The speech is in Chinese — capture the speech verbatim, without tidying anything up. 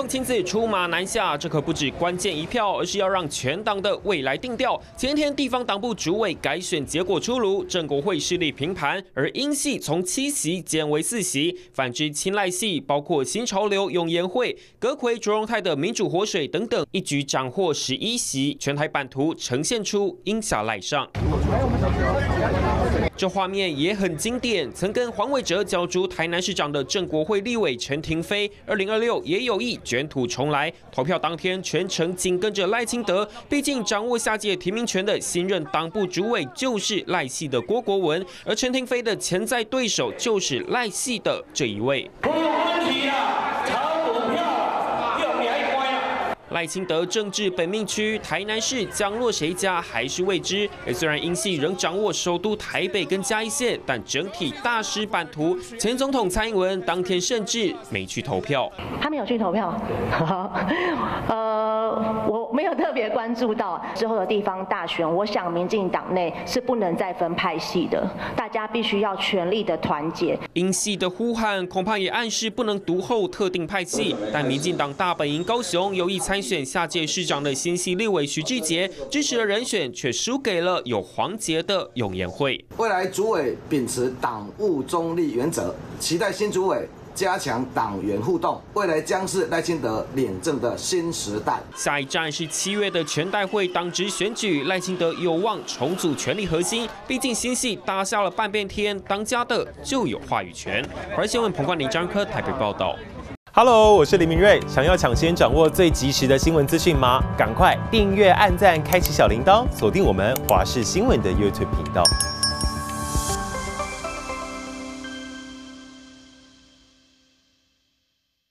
统亲自出马南下，这可不止关键一票，而是要让全党的未来定调。前天地方党部主委改选结果出炉，正国会势力平盘，而英系从七席减为四席，反之亲赖系包括新潮流、永延会、阁揆、卓荣泰的民主活水等等，一举斩获十一席，全台版图呈现出英下赖上。这画面也很经典，曾跟黄伟哲角逐台南市长的正国会立委陈亭妃，二零二六也有意卷土重来。投票当天全程紧跟着赖清德，毕竟掌握下届提名权的新任党部主委就是赖系的郭国文，而陈亭妃的潜在对手就是赖系的这一位。赖清德政治本命区台南市将落谁家还是未知。虽然英系仍掌握首都台北跟嘉义县，但整体大失版图。前总统蔡英文当天甚至没去投票， 他没有去投票。呃，我没有特别关注到之后的地方大选。我想民进党内是不能再分派系的，大家必须要全力的团结。 英系的呼喊恐怕也暗示不能独后特定派系，但民进党大本营高雄有意参选下届市长的新系立委徐志杰，支持的人选却输给了有黄捷的永延会。 未来主委秉持党务中立原则，期待新主委加强党员互动，未来将是赖清德领政的新时代。 下一站是七月的全代会党职选举，赖清德有望重组权力核心，毕竟新系打下了半边天，当家的就有话语权。而新闻彭冠霖、张科台北报道。 Hello， 我是林明瑞。想要抢先掌握最及时的新闻资讯吗？赶快订阅、按赞、开启小铃铛，锁定我们华视新闻的 YouTube 频道。